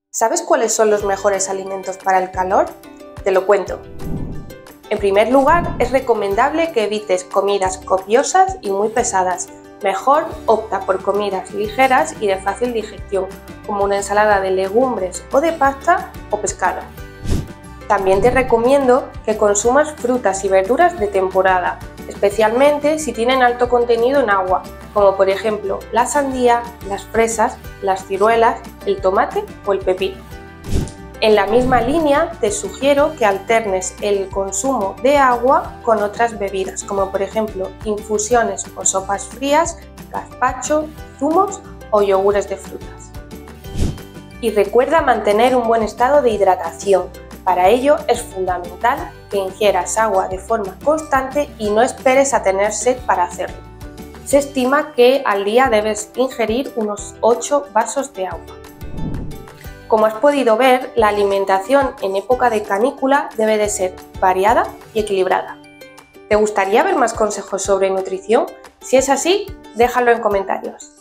¿Sabes cuáles son los mejores alimentos para el calor? Te lo cuento. En primer lugar, es recomendable que evites comidas copiosas y muy pesadas. Mejor opta por comidas ligeras y de fácil digestión, como una ensalada de legumbres o de pasta o pescado. También te recomiendo que consumas frutas y verduras de temporada, especialmente si tienen alto contenido en agua, como por ejemplo la sandía, las fresas, las ciruelas, el tomate o el pepino. En la misma línea te sugiero que alternes el consumo de agua con otras bebidas, como por ejemplo infusiones o sopas frías, gazpacho, zumos o yogures de frutas. Y recuerda mantener un buen estado de hidratación. Para ello es fundamental que ingieras agua de forma constante y no esperes a tener sed para hacerlo. Se estima que al día debes ingerir unos 8 vasos de agua. Como has podido ver, la alimentación en época de canícula debe de ser variada y equilibrada. ¿Te gustaría ver más consejos sobre nutrición? Si es así, déjalo en comentarios.